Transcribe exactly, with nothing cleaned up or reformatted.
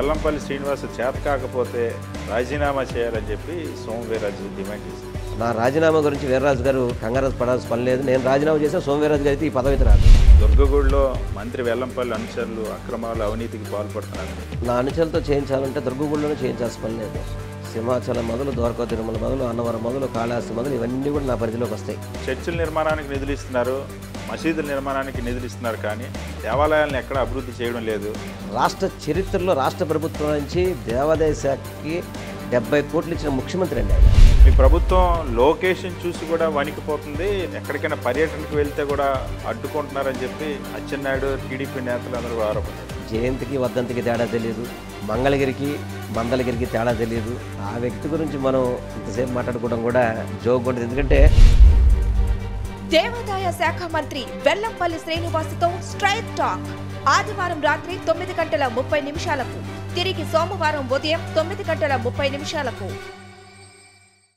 వెల్లంపల్లి శ్రీనివాస్ చేత కాకపోతే రాజీనామా చేయాలని చెప్పి సోము వీర్రాజు డిమాండ్ చేశారు. నా రాజీనామా గురించి వీర్రాజు గారు కంగారు పడాల్సిన పని లేదు. నేను రాజీనామా చేసిన సోము వీర్రాజు గారు అయితే ఈ పదవికి రాదు. దుర్గగూడలో మంత్రి వెల్లంపల్లి అనుచరులు అక్రమాలు అవినీతికి పాల్పడుతున్నారు. నా అనుచరులతో చేయించాలంటే దుర్గగూడలోనే చేయించాల్సిన పని లేదు. సింహాచలం మొదలు, ద్వారకా తిరుమల మొదలు, అన్నవరం మొదలు, కాళహస్తి మొదలు ఇవన్నీ కూడా నా పరిధిలోకి వస్తాయి. చర్చిల నిర్మాణానికి నిధులు ఇస్తున్నారు, మసీదుల నిర్మాణానికి నిధులు ఇస్తున్నారు, కానీ దేవాలయాలను ఎక్కడ అభివృద్ధి చేయడం లేదు. రాష్ట్ర చరిత్రలో రాష్ట్ర ప్రభుత్వం నుంచి దేవాదాయ శాఖకి డెబ్బై కోట్లు ఇచ్చిన ముఖ్యమంత్రి అండి ఆయన. మీ ప్రభుత్వం లొకేషన్ చూసి కూడా వణికిపోతుంది. ఎక్కడికైనా పర్యటనకు వెళ్తే కూడా అడ్డుకుంటున్నారని చెప్పి అచ్చెన్నాయుడు, టీడీపీ నేతలు అందరూ ఆరోపణలు. జయంతికి వర్ధంతికి తేడా తెలియదు, మంగళగిరికి మందలగిరికి తేడా తెలియదు. ఆ వ్యక్తి గురించి మనం ఇంతసేపు మాట్లాడుకోవడం కూడా జోక్ ఉంటుంది. ఎందుకంటే దేవాదాయ శాఖ మంత్రి వెల్లంపల్లి శ్రీనివాస్తో స్ట్రైట్ టాక్ ఆదివారం రాత్రి తొమ్మిది గంటల ముప్పై నిమిషాలకు, తిరిగి సోమవారం ఉదయం తొమ్మిది గంటల ముప్పై నిమిషాలకు.